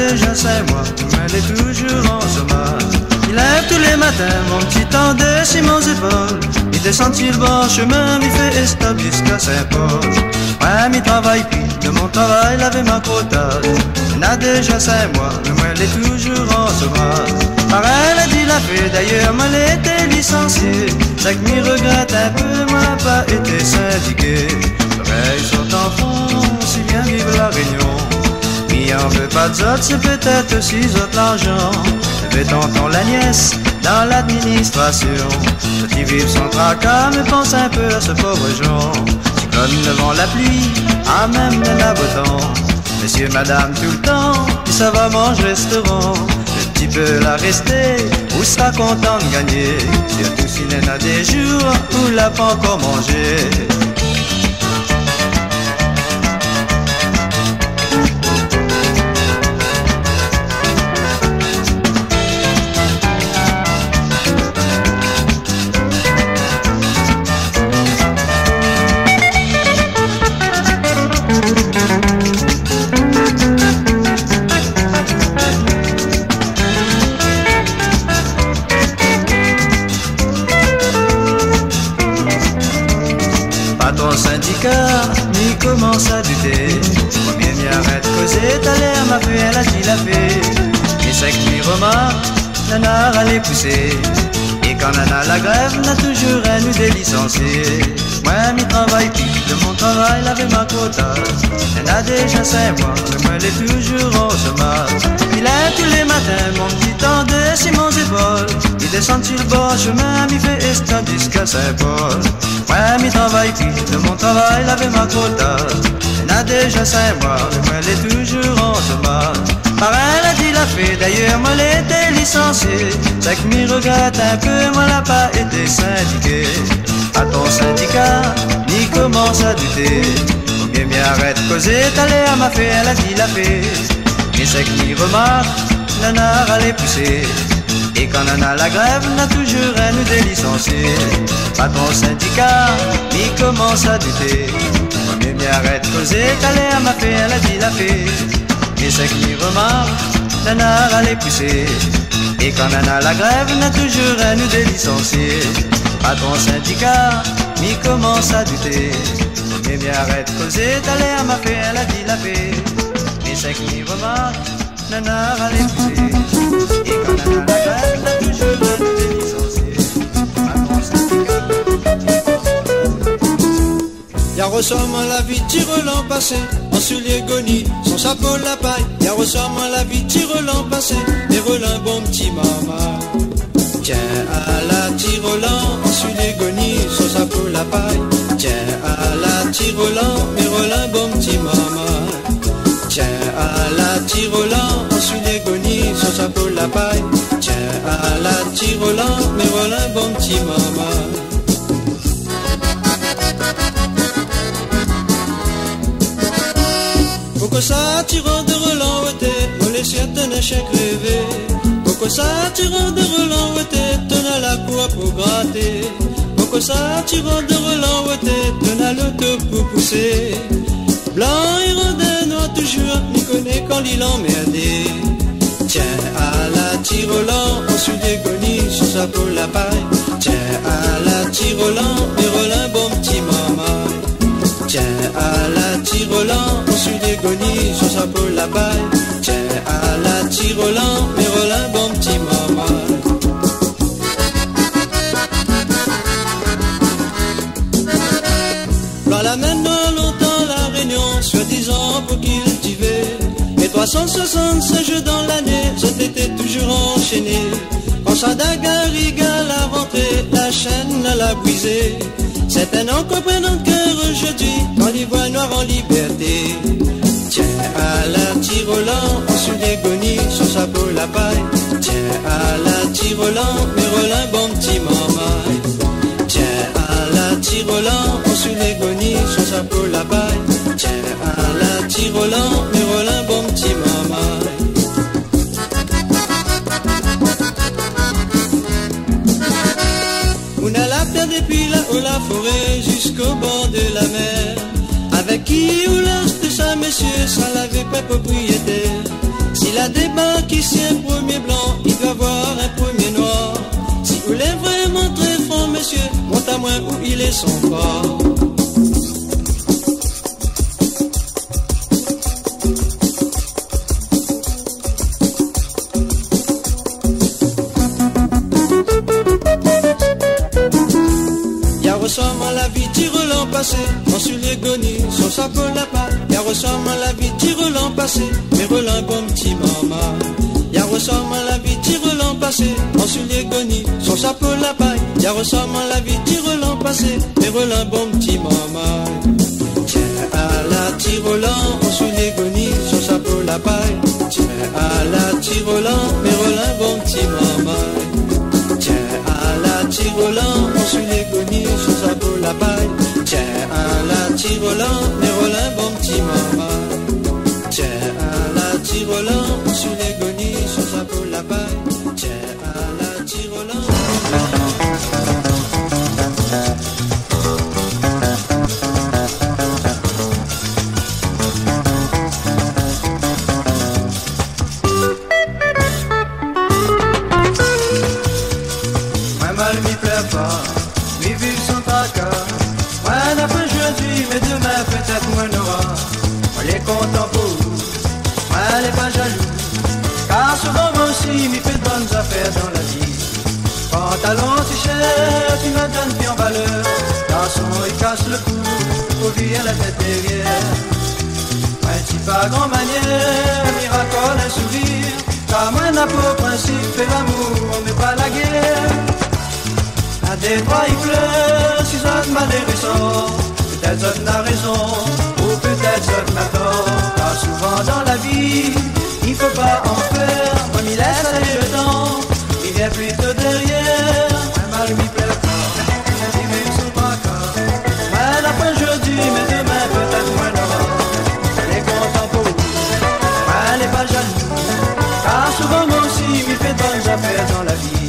déjà 5 mois, mais elle est toujours en chômage. Il lève tous les matins mon petit temps de sur mon épaule. Il descend sur le bon chemin, il fait stop jusqu'à Saint-Paul. Ouais, il travaille puis de mon travail, il avait ma quota. Il a déjà 5 mois, mais moi elle est toujours en chômage. Par elle a dit la fée, d'ailleurs moi elle était licenciée. C'est que m'y regrette un peu, moi n'a pas été syndiqué. Pareil sont enfants, si bien vive la Réunion. Il en veut pas d'autres, c'est peut-être aussi autres l'argent. Le tonton la nièce dans l'administration. Petit vivre sans tracas, mais pense un peu à ce pauvre Jean. Cyclone devant la pluie, à même de la bouton. Messieurs, madame, tout le temps, puis ça va manger restaurant. Le petit peut la rester, ou sera content de gagner. Surtout s'il y en a des jours où l'a pas encore mangé. M'y commence à douter. Combien m'y arrête causer, t'as l'air ma fée, elle a dit la fée. Mais c'est que m'y remarque, Nana a les poussé. Et quand Nana la grève, n'a toujours un ou des licenciés. Moi m'y travaille puis de mon travail, l'avait ma quota. Elle a déjà 5 mois, mais moi elle est toujours au chômage. Il est tous les matins, mon petit temps de sur mon épaule. Il descend sur le bon chemin, m'y fait esclave jusqu'à Saint-Paul. Ouais, m'y travaille puis de mon travail, l'avait ma quota. Elle a déjà 5 mois, mais moi elle est toujours en chômage. Par elle a dit la fée, d'ailleurs moi elle était licenciée. C'est que m'y regrette un peu, moi n'a pas été syndiqué. À ton syndicat, m'y commence à douter. Combien m'y arrête causer, t'as l'air ma fée, elle a dit la fée. Mais c'est que m'y remarque, Nana a les poussé. Et quand Nana la grève, n'a toujours un ou des licenciés. Patron syndicat, m'y commence à douter. Combien m'y arrête causer, t'as l'air ma fée, elle a dit la fée. Mais c'est que m'y remarque, Nana a les poussé. Et quand Nana la grève, n'a toujours un ou des licenciés. Patron syndicat, m'y commence à douter. Combien m'y arrête causer, t'as l'air ma fée, elle a dit la fée. Mais c'est que m'y remarque, Nana a les poussé. Et quand Nana la grève, n'a toujours un ou des licenciés. Patron syndicat. Y'a ressemble la vie tire l'an passé, en soulier goni, son chapeau la paille. Y'a ressemble la vie tire l'an passé, et relin bon petit maman. Tiens à la tire l'an, en soulier goni, son chapeau la paille. Tiens à la tire l'an, et relin bon petit maman. Tiens à la tire l'an, en soulier goni, son chapeau la paille. Tiens à la tire l'an, mais relin bon petit maman. Pourquoi ça tirant de relan ouété, on les certains échecs rêvés. Pourquoi ça tirant de relan ouété, t'en as la cour pour gratter. Pourquoi ça tirant de relan ouété, t'en as l'auto pour pousser. Blanc et rondin, noir toujours, m'y connaît quand l'île emmerdé. Tiens à la tire-au-lant, on suit des gonis, sur sa peau la paille. Tiens à la tire-au-lant, mais relin bon petit maman. Tiens à la tire-au-lant, on suit des gonis, sur sa peau la paille. Tiens à la tire-au-lant, mais relin bon petit maman. Voilà la maintenant longtemps la Réunion, soi-disant pour cultiver. Et 365 jeux dans l'année, cet été toujours enchaîné. Quand Sadagariga la rentrée, la chaîne l'a brisée. C'est un an qu'on prenne en cœur aujourd'hui, quand l'ivoire noir en liberté. Tiens à la tire-au-lant, on suit les gonis, sur sa peau la paille. Tiens à la tire-au-lant, mais relin bon petit maman. Tiens à la tire-au-lant, on suit les gonis, sur sa peau la paille. Tiens à la tire-au-lant, mais relin bon petit maman. On a la terre depuis là-haut la forêt jusqu'au bord de la mer. Avec qui ou l'as de ça, messieurs, sans laver pas propriétaire. Si S'il a débarqué ici un premier blanc, il doit avoir un premier noir. Si vous voulez vraiment très franc, monsieur, monte à moi où il est son bras. Ressemble à la vie, tire l'an passé, on sur les gonis, son chapeau la paille. Y'a ressemble à la vie, tire l'an passé, mais relent bon petit maman. Y'a ressemble à la vie, tire l'an passé, on sur les gonis, son chapeau la paille. Y'a ressemble à la vie, tire l'an passé, mais relent bon petit maman. Tiens à la tire l'an, on sur les gonis, son chapeau la paille. Tiens à la tire l'an, mais relent bon petit maman. Tiens à la tire-volant, on suit les gonis, sur sa boule la paille. Tiens à la tire-volant, mais relin bon petit maman. Tiens à la tire-volant, on suit les gonis, sur sa boule la paille. Tiens à la tire-volant. Mes vues sont tracas. Moi n'a pas aujourd'hui, mais demain peut-être moi n'aura. Moi les content pour vous, moi les pas jaloux. Car souvent moi aussi m'y fait de bonnes affaires dans la vie. Pantalon si cher, tu me donnes bien valeur. Garçon il casse le cou, faut vivre la tête derrière. Un petit pas grand manière, miracle un sourire. Car moi n'a pas principe, fait l'amour, mais pas la guerre. À des trois il pleure, si ça m'a des raisons. Peut-être ça n'a raison, ou peut-être ça n'a tort. Car souvent dans la vie, il faut pas en faire. Comme il laisse aller le temps, il vient plutôt derrière. Un mal lui plaît pas, il veut son tracas. Mal après aujourd'hui, mais demain peut-être moins n'aura. Elle est content pour vous, elle n'est pas jaloux. Car souvent moi aussi, il fait de bonnes affaires dans la vie.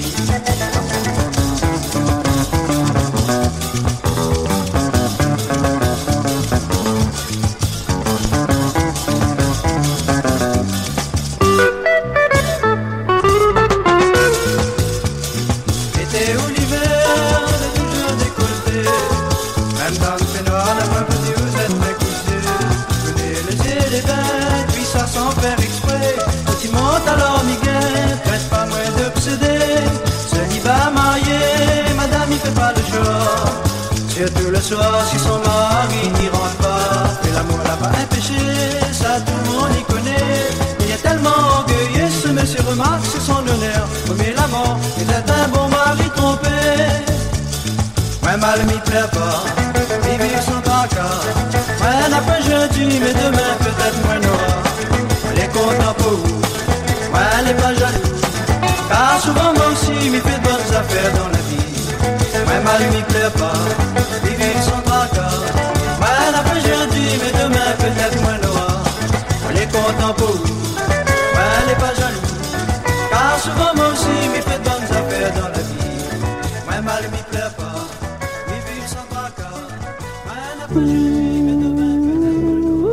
Surtout le soir, si son mari n'y rentre pas. Mais l'amour là-bas un péché, ça tout le monde y connaît. Il est tellement orgueilleux, ce monsieur remarque, c'est son honneur. Mais l'amant était un bon mari trompé. Moi mal m'y plaît pas, vivre son tracas. Moi n'a pas jeudi, mais demain peut-être moi n'aura. Elle est content pour vous, moi elle n'est pas jaloux. Car souvent moi aussi m'y fait de bonnes affaires dans la vie. Moi mal m'y plaît pas, vivre son tracas. Moi n'a pas jeudi, mais demain peut-être moi n'aura. On est content pour vous, moi elle n'est pas jaloux. Car souvent moi aussi m'y fait de bonnes affaires dans la vie. Moi mal m'y plaît pas, vivre son tracas. Moi n'a pas jeudi, mais demain peut-être moi n'aura.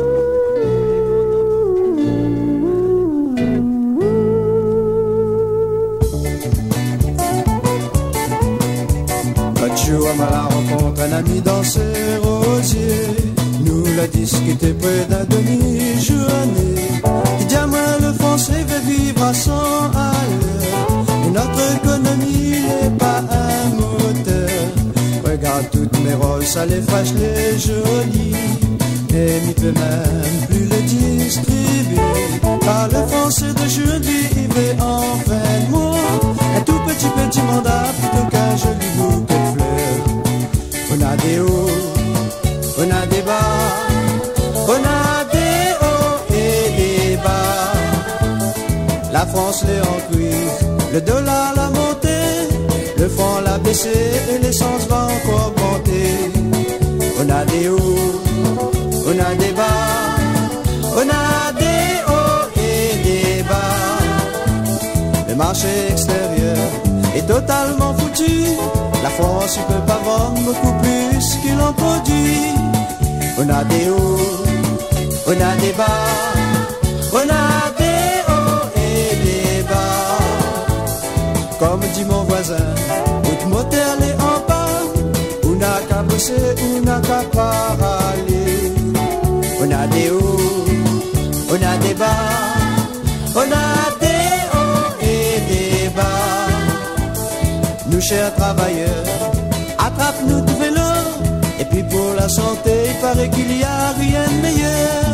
Jour à la rencontre, un ami dans ses rosiers nous l'a discuté près d'un demi-journée. Il dit à moi le français veut vivre à 100 à l'heure. Et notre économie n'est pas un moteur. Regarde toutes mes roses, ça les fâche les jolis. Et il peut même plus les distribuer. Car le français d'aujourd'hui il veut en fin de mois un tout petit mandat plutôt qu'un joli bouquet de fleurs. On a des hauts, on a des bas, on a des hauts et des bas. La France l'est en crise, le dollar l'a monté, le franc l'a baissé et l'essence va encore augmenter. On a des hauts, on a des bas, on a des hauts et des bas. Le marché extérieur est totalement foutu. La France ne peut pas vendre beaucoup plus qu'il en produit. On a des hauts, on a des bas, on a des hauts Comme dit mon voisin, tout moteur est en panne. On n'a qu'à bosser, on n'a qu'à parler. On a des hauts, on a des bas, on a des hauts et des bas. Nous chers travailleurs, attrape-nous de vélo. Et puis pour la santé, il paraît qu'il y a rien de meilleur.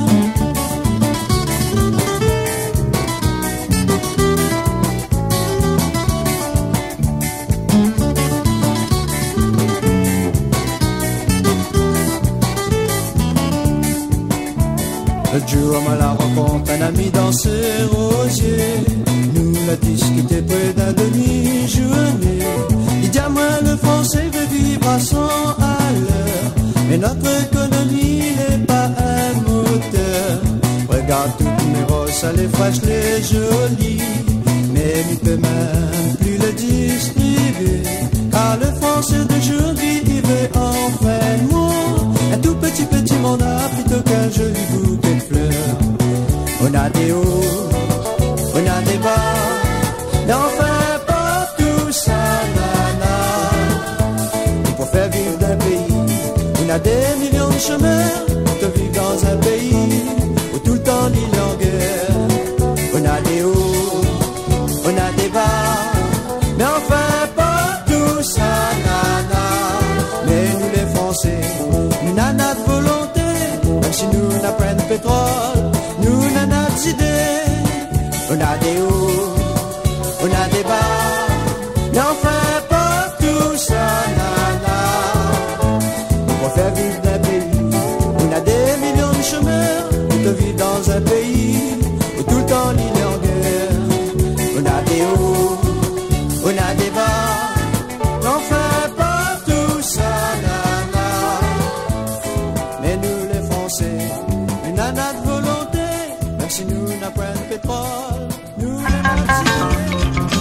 L'autre jour, à la rencontre, un ami dans ce rosier nous l'a discuté près d'un demi-journée. Il dit à moi, le français veut vivre à 100 à l'heure, mais notre économie n'est pas un moteur. Regarde toutes mes roses, ça les fraîches, les jolies, mais il peut même plus le distribuer, car le français d'aujourd'hui, il veut enfin moi un tout petit mandat plutôt qu'un joli bouquet de fleurs. On a des hauts, on a des bas, mais enfin pas tout ça, nana. Et pour faire vivre d'un pays, on a des millions de chômeurs qui vivent dans un pays où tout le temps l'île en guerre. On a des hauts, on a des bas, mais enfin pas tout ça, nana. Mais nous les Français, nous n'avons de volonté, même si nous n'avons de pétrole, nous n'avons d'idées. On a des hauts, on a des bas, mais enfin pas tout ça, nana. Pour faire vivre d'un pays, on a des millions de chômeurs qui vivent dans un pays où tout le temps l'île est en guerre. On a des hauts, on a des bas, mais enfin pas tout ça, nana. Mais nous les Français, nous n'avons de volonté, même si nous n'avons pas de pétrole, nous n'avons d'idées.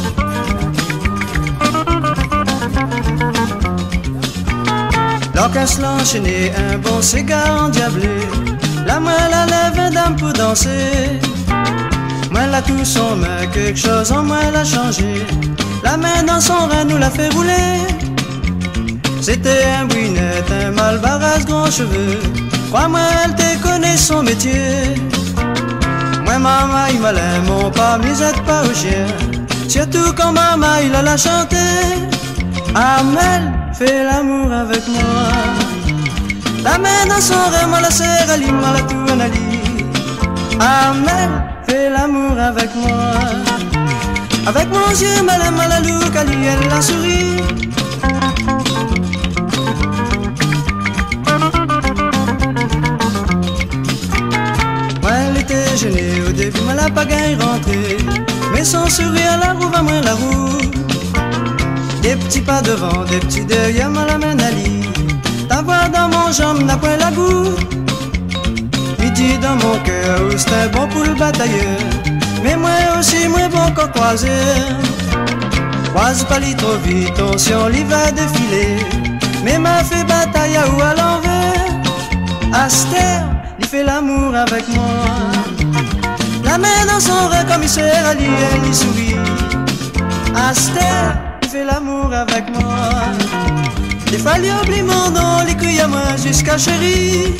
L'orchestre l'enchaîné, un bon cigare endiablé. La moelle à lèvres dame pour danser. Moi la tout son main, quelque chose en moi l'a changé. La main dans son rein nous l'a fait rouler. C'était un brunette, un malbarras grand cheveux. Crois-moi, elle te connaît son métier. Moi maman il malin, mon pas misette pas au chien. Surtout quand maman il a la chanter. Amel, fais l'amour avec moi. La main dans son rein, moi la serre, Ali, moi la tourne, Ali. Amel, fais l'amour avec moi. Avec mon yeux, malin, malalou, Ali, elle la sourit. Moi elle était gênée, au début, moi la pagaille rentrée. Mais son sourire, la roue va moins la roue. Des petits pas devant, des petits derrière, moi la main Ali. Ta voix dans mon jambe n'a point la goût. Midi dans mon cœur, où c'est un bon pour le batailleur. Mais moi aussi, moi bon qu'en croiser. Croise pas li trop vite, on si on l'y va défiler. Mais m'a fait bataille à ou à l'envers. Aster, il fait l'amour avec moi. La main dans son rein, commissaire Ali, elle y sourit. Aster, il fait l'amour avec moi. Des fois, il oublie mon nom, les crie à moi jusqu'à chérie.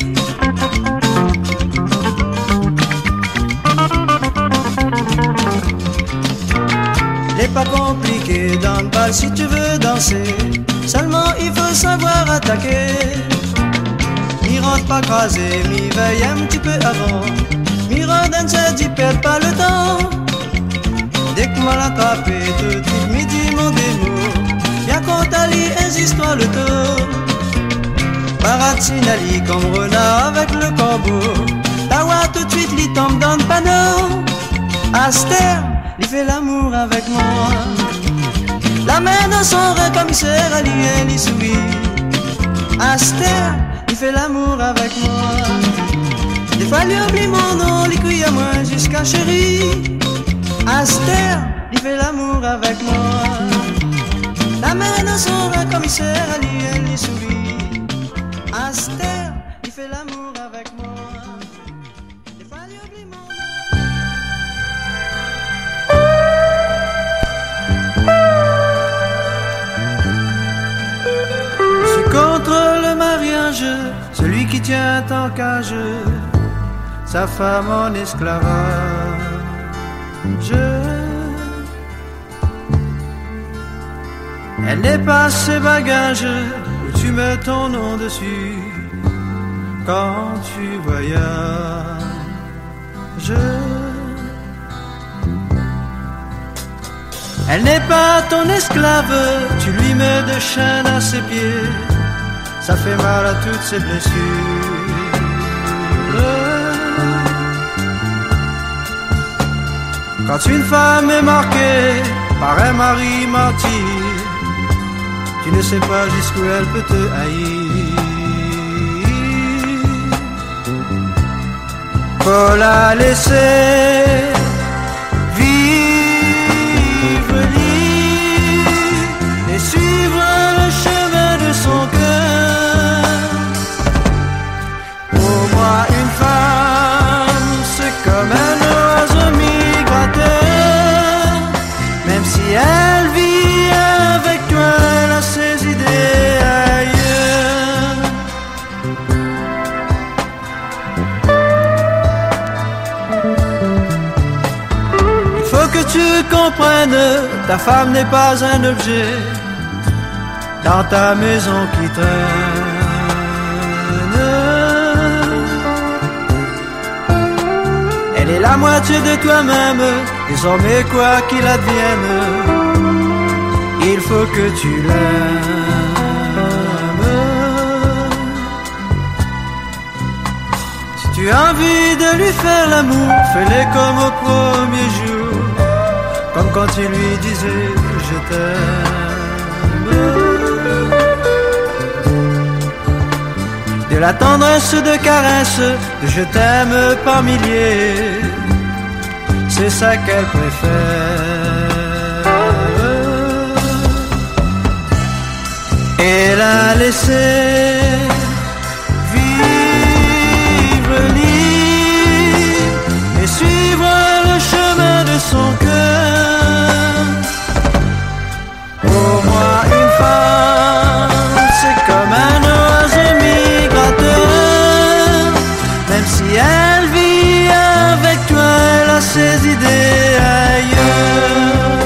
N'est pas compliqué dans le bal si tu veux danser. Seulement, il faut savoir attaquer. M'y rentre pas crasé, m'y veille un petit peu avant. M'y redonne se dit, perds pas le temps. Dès que moi l'attrapé, tout de suite midi mon démo. Bien qu'on t'allie, insiste-toi le tour. Baratinali comme renard avec le corbeau. Tawa tout de suite, li tombe dans le panneau. Aster, li fait l'amour avec moi. La main dans son rein, commissaire Ali, elle y sourit. Aster, li fait l'amour avec moi. Des fois, lui oublie mon nom, li crie à moi jusqu'à chérie. Aster, il fait l'amour avec moi. La main dans son rein, commissaire Ali, elle y sourit. Aster, il fait l'amour avec moi. Des fois, lui oublie mon nom. ange, celui qui tient en cage sa femme en esclavage. Elle n'est pas ces bagages où tu mets ton nom dessus quand tu voyages. Elle n'est pas ton esclave, tu lui mets des chaînes à ses pieds, ça fait mal à toutes ses blessures. Quand une femme est marquée par un mari martyr, tu ne sais pas jusqu'où elle peut te haïr. Faut la laisser vivre libre et suivre le chemin de son cœur. Pour moi, une femme, c'est comme un oiseau migrateur. Même si elle vit avec toi, elle a ses idées ailleurs. Il faut que tu comprennes, ta femme n'est pas un objet dans ta maison qui traîne. Elle est la moitié de toi-même, désormais quoi qu'il advienne, il faut que tu l'aimes. Si tu as envie de lui faire l'amour, fais-le comme au premier jour, comme quand tu lui disais je t'aime. De la tendresse, de caresse, de je t'aime par milliers, c'est ça qu'elle préfère. Et la laisser vivre libre et suivre le chemin de son cœur. Pour moi, une femme, c'est comme un oiseau migrateur. Même si elle vit avec toi, elle a ses idées ailleurs.